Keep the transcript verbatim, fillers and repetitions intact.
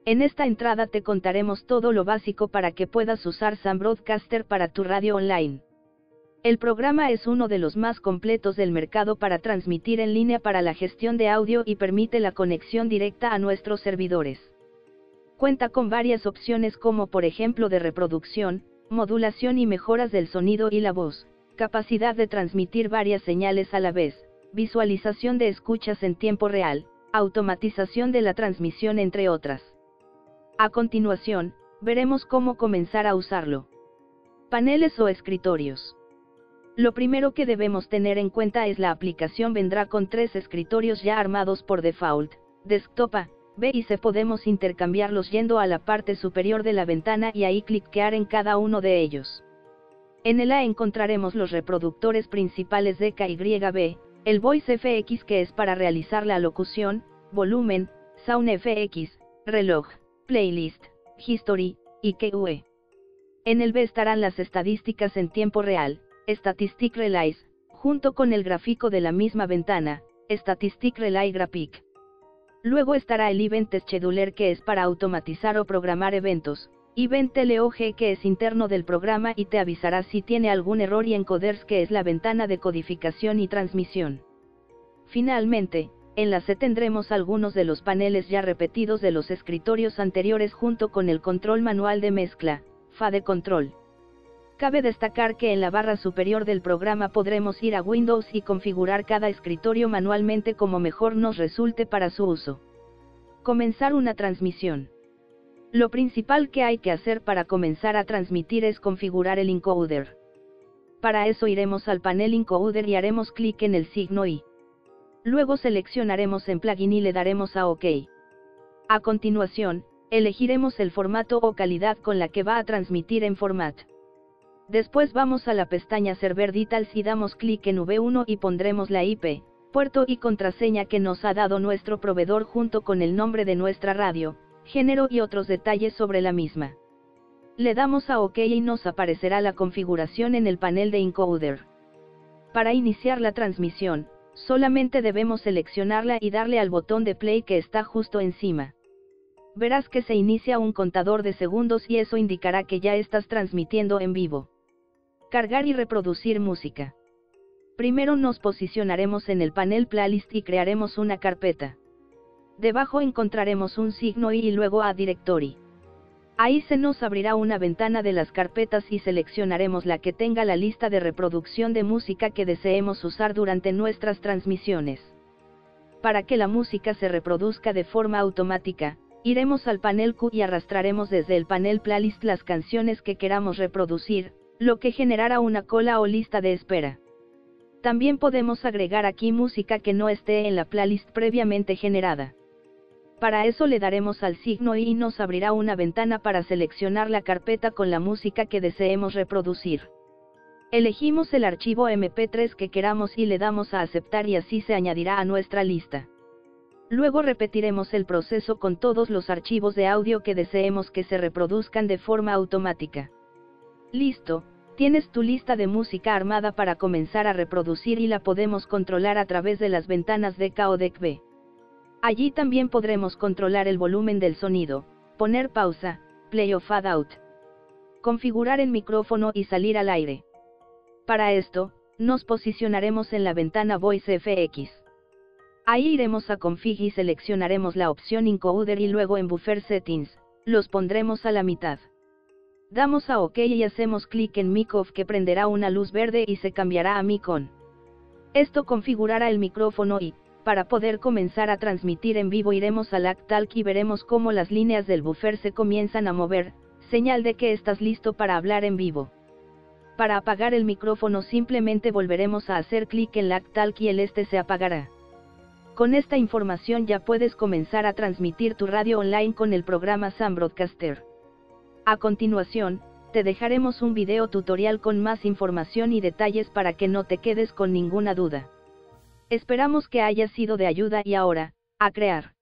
En esta entrada te contaremos todo lo básico para que puedas usar Sam Broadcaster para tu radio online. El programa es uno de los más completos del mercado para transmitir en línea para la gestión de audio y permite la conexión directa a nuestros servidores. Cuenta con varias opciones como por ejemplo de reproducción, modulación y mejoras del sonido y la voz, capacidad de transmitir varias señales a la vez, visualización de escuchas en tiempo real, automatización de la transmisión entre otras. A continuación, veremos cómo comenzar a usarlo. Paneles o escritorios. Lo primero que debemos tener en cuenta es la aplicación vendrá con tres escritorios ya armados por default, desktop A, B y C. Podemos intercambiarlos yendo a la parte superior de la ventana y ahí cliquear en cada uno de ellos. En el A encontraremos los reproductores principales D K Y B, el Voice F X que es para realizar la locución, volumen, Sound F X, reloj, playlist, history, y Q E. En el B estarán las estadísticas en tiempo real, Statistic Relay, junto con el gráfico de la misma ventana, Statistic Relay Graphic. Luego estará el Event Scheduler que es para automatizar o programar eventos, Event Log que es interno del programa y te avisará si tiene algún error y Encoders que es la ventana de codificación y transmisión. Finalmente, en la C tendremos algunos de los paneles ya repetidos de los escritorios anteriores junto con el control manual de mezcla, F A de control. Cabe destacar que en la barra superior del programa podremos ir a Windows y configurar cada escritorio manualmente como mejor nos resulte para su uso. Comenzar una transmisión. Lo principal que hay que hacer para comenzar a transmitir es configurar el encoder. Para eso iremos al panel encoder y haremos clic en el signo I. Luego seleccionaremos en plugin y le daremos a OK. A continuación, elegiremos el formato o calidad con la que va a transmitir en format. Después vamos a la pestaña Server Details y damos clic en V uno y pondremos la I P, puerto y contraseña que nos ha dado nuestro proveedor junto con el nombre de nuestra radio, género y otros detalles sobre la misma. Le damos a OK y nos aparecerá la configuración en el panel de encoder. Para iniciar la transmisión, solamente debemos seleccionarla y darle al botón de play que está justo encima. Verás que se inicia un contador de segundos y eso indicará que ya estás transmitiendo en vivo. Cargar y reproducir música. Primero nos posicionaremos en el panel Playlist y crearemos una carpeta. Debajo encontraremos un signo I y luego a Directory. Ahí se nos abrirá una ventana de las carpetas y seleccionaremos la que tenga la lista de reproducción de música que deseemos usar durante nuestras transmisiones. Para que la música se reproduzca de forma automática, iremos al panel Q y arrastraremos desde el panel Playlist las canciones que queramos reproducir, lo que generará una cola o lista de espera. También podemos agregar aquí música que no esté en la playlist previamente generada. Para eso le daremos al signo I y nos abrirá una ventana para seleccionar la carpeta con la música que deseemos reproducir. Elegimos el archivo eme pe tres que queramos y le damos a aceptar y así se añadirá a nuestra lista. Luego repetiremos el proceso con todos los archivos de audio que deseemos que se reproduzcan de forma automática. Listo, tienes tu lista de música armada para comenzar a reproducir y la podemos controlar a través de las ventanas D K o D K B. Allí también podremos controlar el volumen del sonido, poner pausa, play o fade out. Configurar el micrófono y salir al aire. Para esto, nos posicionaremos en la ventana Voice F X. Ahí iremos a Config y seleccionaremos la opción Encoder y luego en Buffer Settings, los pondremos a la mitad. Damos a OK y hacemos clic en Mic Off que prenderá una luz verde y se cambiará a Mic On. Esto configurará el micrófono y, para poder comenzar a transmitir en vivo iremos al ActTalk y veremos cómo las líneas del buffer se comienzan a mover, señal de que estás listo para hablar en vivo. Para apagar el micrófono simplemente volveremos a hacer clic en el ActTalk y el este se apagará. Con esta información ya puedes comenzar a transmitir tu radio online con el programa Sam Broadcaster. A continuación, te dejaremos un video tutorial con más información y detalles para que no te quedes con ninguna duda. Esperamos que haya sido de ayuda y ahora, a crear.